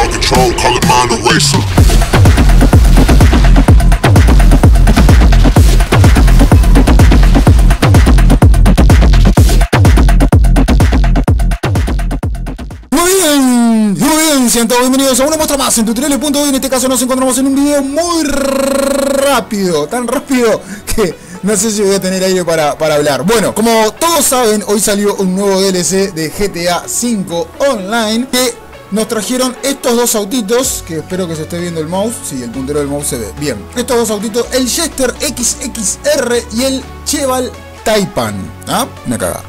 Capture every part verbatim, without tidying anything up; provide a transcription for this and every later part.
out control, call it mind eraser. Sean todos bienvenidos a una muestra más en tutoriales punto hoy. En este caso nos encontramos en un video muy rápido, tan rápido que no sé si voy a tener aire para, para hablar. Bueno, como todos saben, hoy salió un nuevo D L C de G T A cinco Online que nos trajeron estos dos autitos, que espero que se esté viendo el mouse. Sí, el puntero del mouse se ve bien. Estos dos autitos, el Jester X X R y el Cheval Taipan. ¿Ah? Una cagada.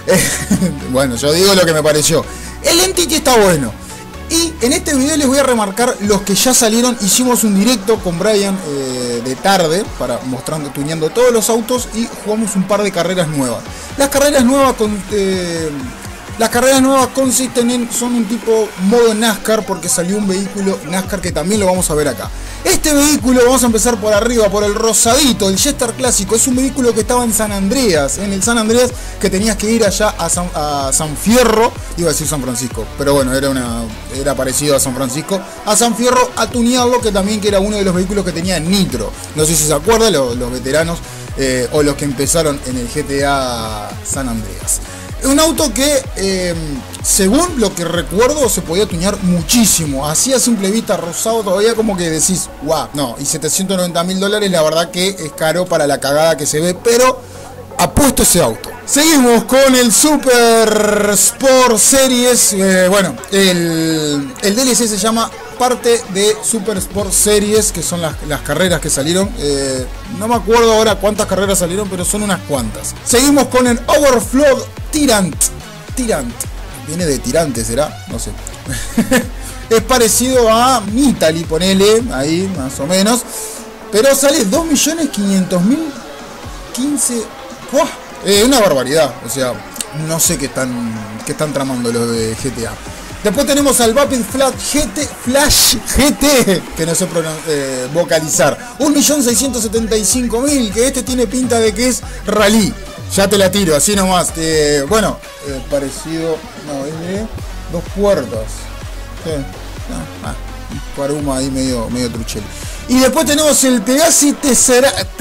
Bueno, yo digo lo que me pareció. El Entity está bueno. Y en este video les voy a remarcar los que ya salieron. Hicimos un directo con Brian eh, de tarde para mostrando, tuneando todos los autos y jugamos un par de carreras nuevas. Las carreras nuevas con, eh, las carreras nuevas consisten en, son un tipo modo NASCAR, porque salió un vehículo NASCAR que también lo vamos a ver acá. Este vehículo, vamos a empezar por arriba, por el rosadito, el Jester clásico. Es un vehículo que estaba en San Andreas, en el San Andreas, que tenías que ir allá a San, a San Fierro, iba a decir San Francisco, pero bueno, era, una, era parecido a San Francisco, a San Fierro a tunearlo, que también que era uno de los vehículos que tenía Nitro. No sé si se acuerdan los, los veteranos eh, o los que empezaron en el G T A San Andreas. Un auto que, eh, según lo que recuerdo, se podía tunear muchísimo. Así a simple vista, rosado, todavía como que decís, wow, no. Y setecientos noventa mil dólares, la verdad que es caro para la cagada que se ve, pero apuesto ese auto. Seguimos con el Super Sport Series. Eh, bueno, el, el D L C se llama parte de Super Sport Series, que son las, las carreras que salieron. Eh, no me acuerdo ahora cuántas carreras salieron, pero son unas cuantas. Seguimos con el Overflow Tyrant. Tyrant. Viene de tirante, ¿será? No sé. Es parecido a Mitali, ponele, ahí más o menos. Pero sale dos millones quinientos mil quince. ¡Wow! Eh, una barbaridad. O sea, no sé qué están, qué están tramando los de G T A. Después tenemos al Vapid Flash G T, Flash G T, que no sé eh, vocalizar. un millón seiscientos setenta y cinco mil, que este tiene pinta de que es rally. Ya te la tiro, así nomás. Eh, bueno, eh, parecido, no, es de dos puertas. Sí. Ah, un paruma ahí medio, medio truchel. Y después tenemos el Pegasi Tesseract.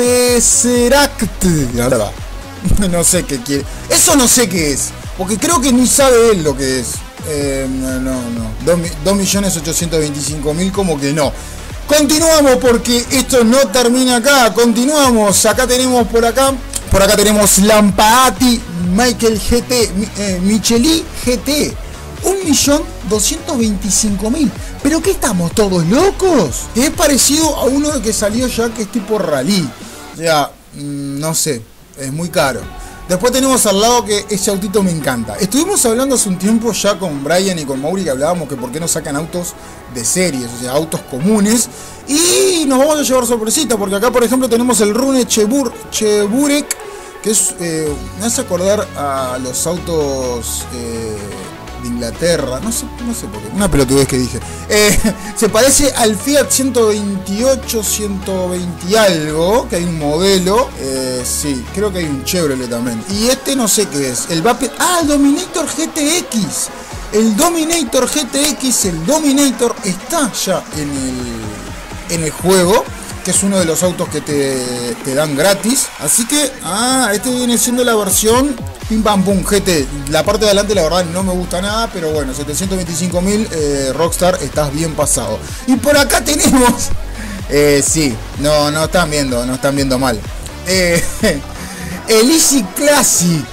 No sé qué quiere. Eso no sé qué es, porque creo que ni sabe él lo que es. Eh, no, no, dos millones ochocientos veinticinco mil, como que no. Continuamos porque esto no termina acá. Continuamos. Acá tenemos por acá. Por acá tenemos Lampaati Michael G T. Eh, Micheli G T. un millón doscientos veinticinco mil. ¿Pero qué estamos todos locos? Es parecido a uno que salió ya, que es tipo rally. O sea, mmm, no sé. Es muy caro. Después tenemos al lado que ese autito me encanta. Estuvimos hablando hace un tiempo ya con Brian y con Mauri, que hablábamos que por qué no sacan autos de series, o sea, autos comunes. Y nos vamos a llevar sorpresita, porque acá por ejemplo tenemos el Rune Chebur, Cheburek, que es, eh, me hace acordar a los autos eh, de Inglaterra. No sé, no sé por qué, una pelotudez que dije. Eh, se parece al Fiat ciento veintiocho, ciento veinte y algo, que hay un modelo. Eh, sí, creo que hay un Chevrolet también. Y este no sé qué es. El Vapid. Ah, el Dominator G T X. El Dominator G T X, el Dominator está ya en el, en el juego, que es uno de los autos que te, te dan gratis. Así que, ah, este viene siendo la versión Pim Pam Pum G T. La parte de adelante la verdad no me gusta nada, pero bueno, setecientos veinticinco mil, eh, Rockstar, estás bien pasado. Y por acá tenemos, eh, sí, no, no están viendo, no están viendo mal. Eh, el Easy Classic,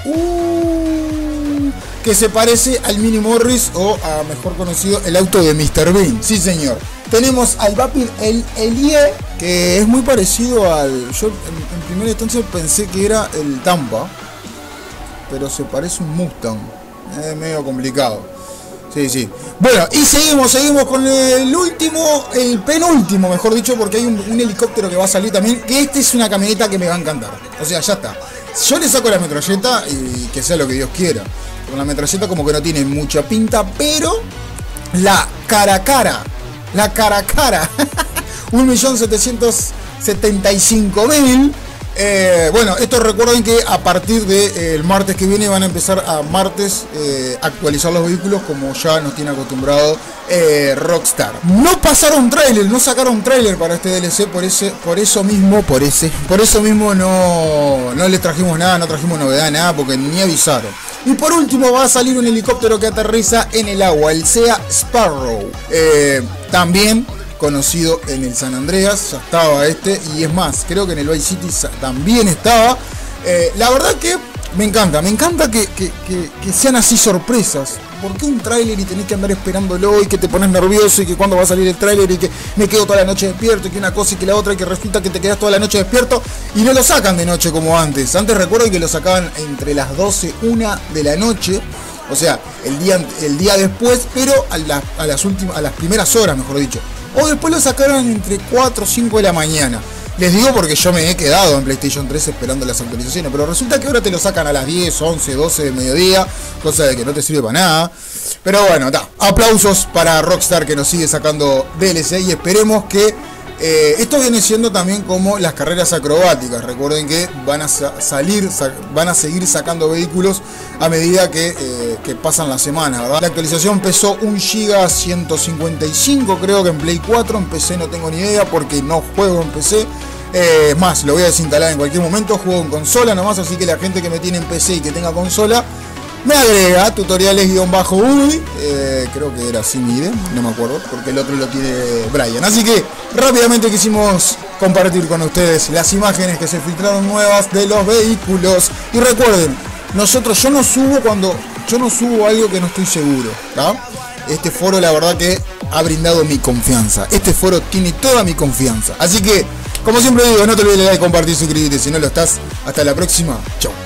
uh, que se parece al Mini Morris, o a mejor conocido, el auto de mister Bean. Sí señor. Tenemos al Vapid el Elie, que es muy parecido al... Yo en, en primera instancia pensé que era el Tampa, pero se parece un Mustang. Es medio complicado. Sí, sí. Bueno, y seguimos, seguimos con el último, el penúltimo, mejor dicho, porque hay un, un helicóptero que va a salir también, que este es una camioneta que me va a encantar. O sea, ya está. Yo le saco la metralleta y que sea lo que Dios quiera. Con la metralleta como que no tiene mucha pinta, pero la cara a cara, la cara a cara, un millón setecientos setenta y cinco mil. Eh, bueno, esto recuerden que a partir del de, eh, martes que viene van a empezar a martes eh, actualizar los vehículos como ya nos tiene acostumbrado eh, Rockstar. No pasaron trailer, no sacaron trailer para este D L C, por ese, por eso mismo, por ese, por eso mismo no, no les trajimos nada, no trajimos novedad, nada, porque ni avisaron. Y por último va a salir un helicóptero que aterriza en el agua, el Sea Sparrow. Eh, también conocido en el San Andreas, ya estaba este, y es más, creo que en el Vice City también estaba. Eh, la verdad que me encanta, me encanta que, que, que, que sean así sorpresas. ¿Por qué un tráiler y tenés que andar esperándolo y que te pones nervioso y que cuando va a salir el tráiler y que me quedo toda la noche despierto y que una cosa y que la otra y que resulta que te quedas toda la noche despierto y no lo sacan de noche como antes? Antes recuerdo que lo sacaban entre las doce, una de la noche. O sea, el día, el día después, pero a, la, a las últimas, a las primeras horas, mejor dicho. O después lo sacaron entre cuatro o cinco de la mañana. Les digo porque yo me he quedado en PlayStation tres esperando las actualizaciones. Pero resulta que ahora te lo sacan a las diez, once, doce de mediodía. Cosa de que no te sirve para nada. Pero bueno, ta. Aplausos para Rockstar que nos sigue sacando D L C. Y esperemos que eh, esto viene siendo también como las carreras acrobáticas. Recuerden que van a sa salir, sa van a seguir sacando vehículos a medida que, eh, que pasan las semanas, ¿verdad? La actualización pesó un giga ciento cincuenta y cinco, creo que en Play cuatro. En P C no tengo ni idea porque no juego en P C. Eh, es más, lo voy a desinstalar en cualquier momento. Juego en consola nomás, así que la gente que me tiene en P C y que tenga consola me agrega tutoriales guión bajo Uri, eh, creo que era así mide, no me acuerdo, porque el otro lo tiene Brian. Así que rápidamente quisimos compartir con ustedes las imágenes que se filtraron nuevas de los vehículos. Y recuerden, nosotros, yo no subo cuando, yo no subo algo que no estoy seguro, ¿tá? Este foro la verdad que ha brindado mi confianza. Este foro tiene toda mi confianza. Así que, como siempre digo, no te olvides de like, compartir, suscribirte si no lo estás. Hasta la próxima. Chau.